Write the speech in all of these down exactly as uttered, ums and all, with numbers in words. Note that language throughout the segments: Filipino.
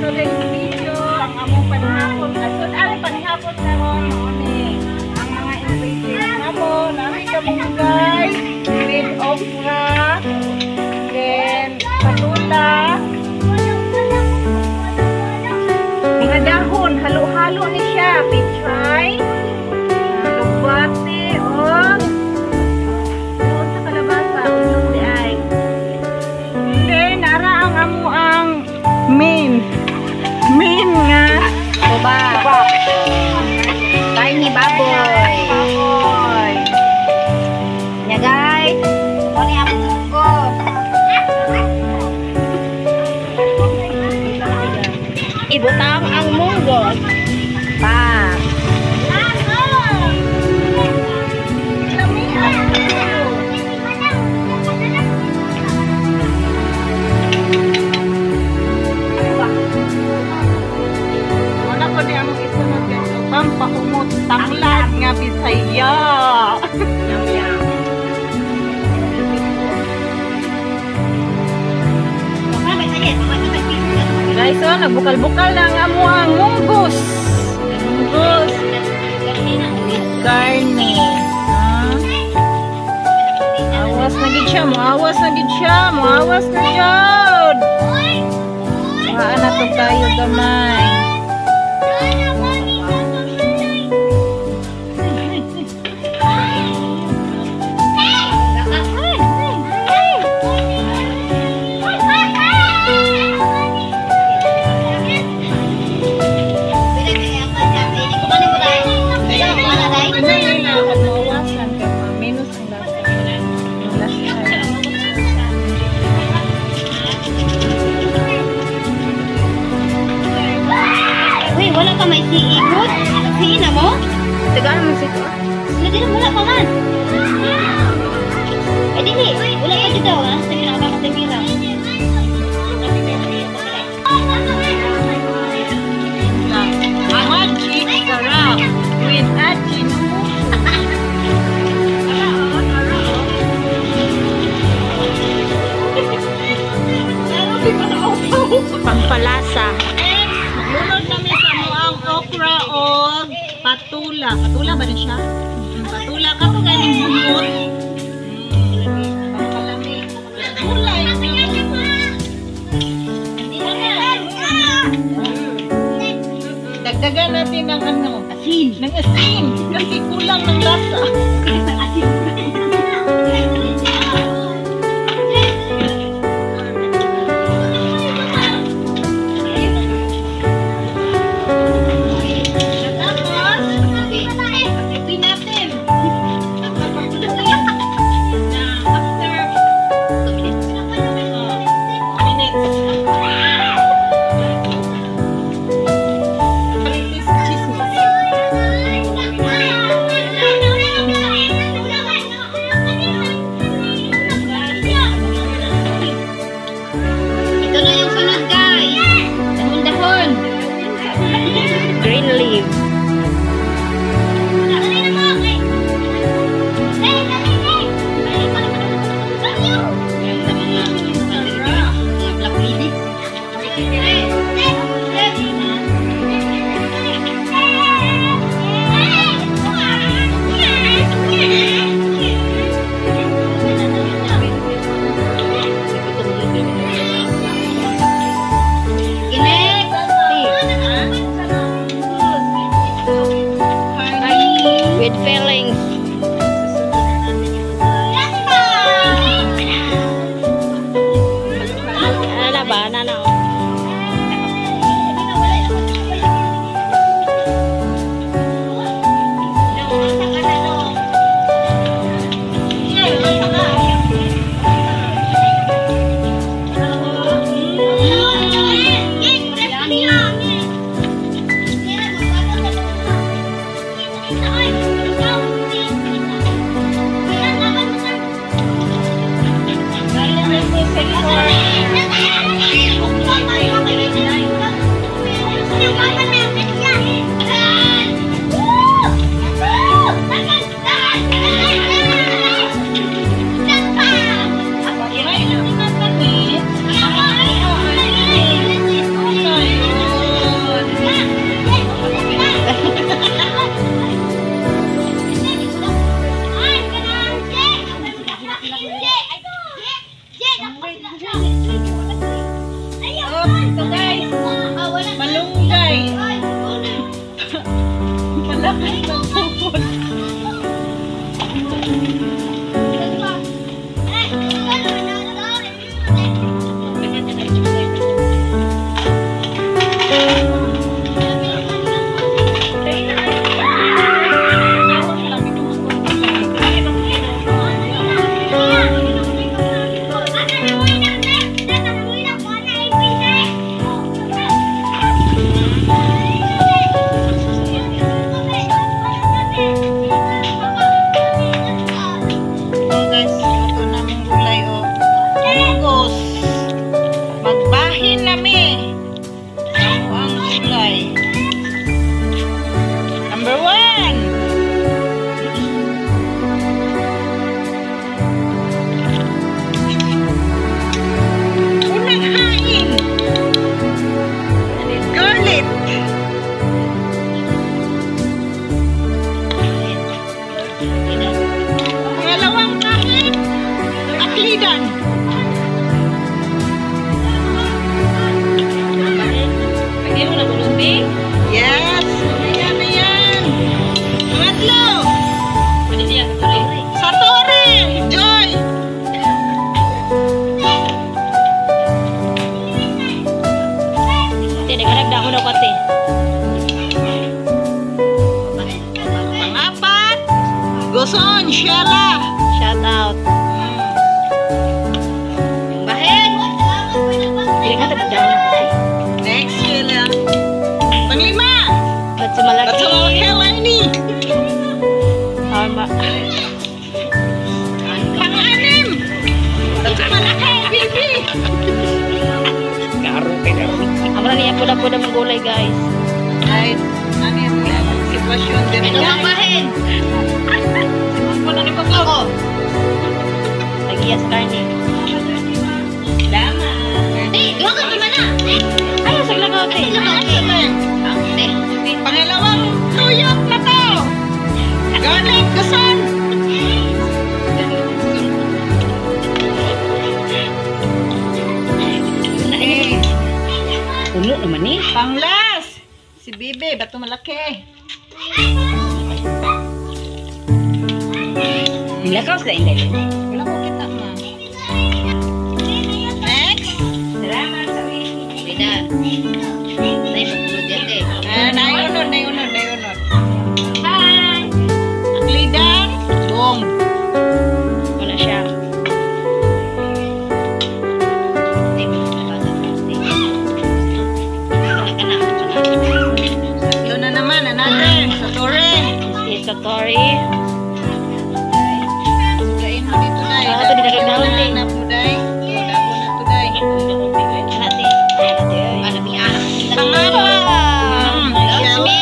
ulit video ang among panihapon. Asod ari panihapon karon ni ang mga ingredients namo. Nami ka mo guys, green okra, then patula, mga dahon, halo-halo ni siya, pichay, lugbati, o doon sa kalabasa, ulong di ay. Then, nara ang amo ang main. Main nga. Baba. Baba. Tayo ni baboy. Baboy. Nya guys. Ito ni ang munggo. Ibutang ang munggo. Pa. Pampahumot tanglad nga Bisaya. Yum yum. Guys, oh, nagbukal-bukal lang amo ang munggos. Munggos. Karne. Ha? Awas na gid siya, moawas na gid siya, moawas na jud. Haan na to kayo gamay. Wala ka may siikot? Siin na mo? Tagaan mo sito. Sila din wala pa man. Eh dili, wala ka dito ha? Sige na ka katimira. Magic sarap with asin. Pampalasa. Maglunod kami sa muang okra o patula. Patula ba na siya? Patula ka po ganing humot. Pampalamig. Patula yung dagdagan natin ng ano? Asin. Ng asin. Kasi kulang ng lasa. Asin. Oh, ito guys. Malunggay. Malaki ng pupot. Yes! Ayan na yan! Pangatlo! Satori! Joy! Tinagdako na kote. Pangapat! Guson! Sheila! Shout out. Bahin! Tinagdako na kote. Next, Sheila. Panglima! Ba't sa malaki? Ba't sa malaki, Lainey? Tama. Pang-anim! Ba't sa malaki, Bibi? Amra niya pula-pula ng gulay, guys. Guys, ano yung sitwasyon din? Ito ang bahin! Wala ni Pag ako. Lagi sa karne. Dama. Eh, doon ka naman na! Ayaw, saglagaw, te. Pangalawang tuyok na to! Garlic, guson! Eh, Puno naman eh. panglas! Si Bibi, ba't malaki? Nilakaw sa inday. Wala ko kita ma. Next! Salamat sa wiki. Bida. Tayo pagpulot yan, te. Ah, naiunod, naiunod, naiunod. Hi! Aklidan, boom! Wala siya. Yun na naman, another. Satori. Si Satori. Gain mo dito, Day. Ah, ito, dinagagdaon, Dabo na Day. na po, Day. Dabo na to, Day. Pangalan. That's me.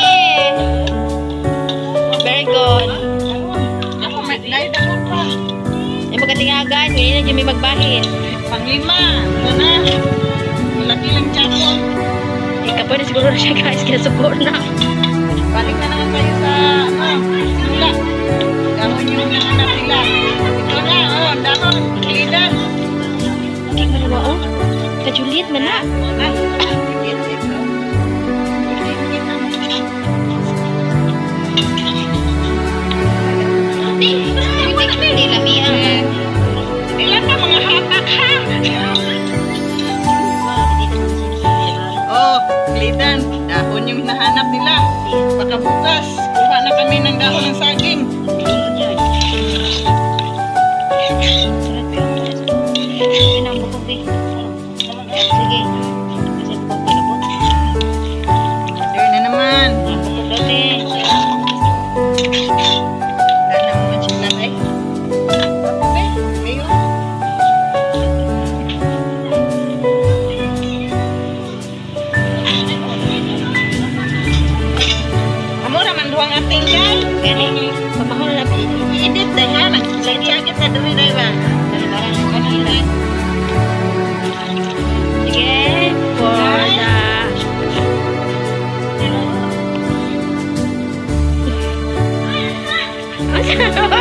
Very good. Ako, may Day, dabo pa. Yung magaling nga guys, hindi na may magbahin. Panglima. Ito na. Malaki lang chapon. Ikaw pwede siguro na siya guys, kaya support na. Balik na naman tayo sa, ano, simula. Dahon yung nanganak nila. Ito na, oh, dahon. Aklidan. King mo na ba oh? Kajuliet man na. Ah, ito, ito. Hindi lamihan. Ilan na mga hatak, ha? Oh, Aklidan. Dahon yung hinahanap nila. Baka bukas, kuha na kami ng dahon ng saging. Sige. Kasi bukog pinabot. There na naman. Bukog daw te. Wala na naman siya nanay. Pape, kayo. Amo naman duwang ating yan. Gani. Pamahal na ba? I-edit na nga. Nagsagit na dumi na iba. Parang kanila. Sige. For the...